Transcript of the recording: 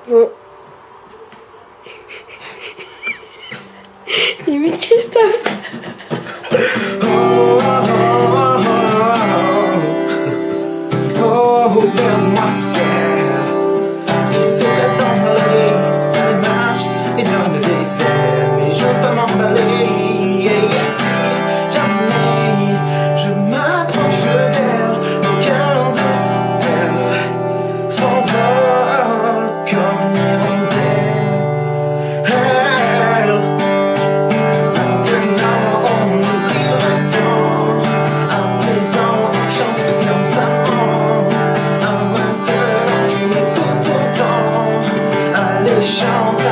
Bon. Limite Christophe. Oh, belle demoiselle, qui se reste emballée, ça les marche et donne des ailes, mais j'ose pas m'emballer. Et si jamais je m'approche d'elle, aucun doute, elle s'envole comme une hirondelle. Maintenant on oublie le temps, à présent on chante constamment. Maintenant tu m'écoutes autant, allez chante.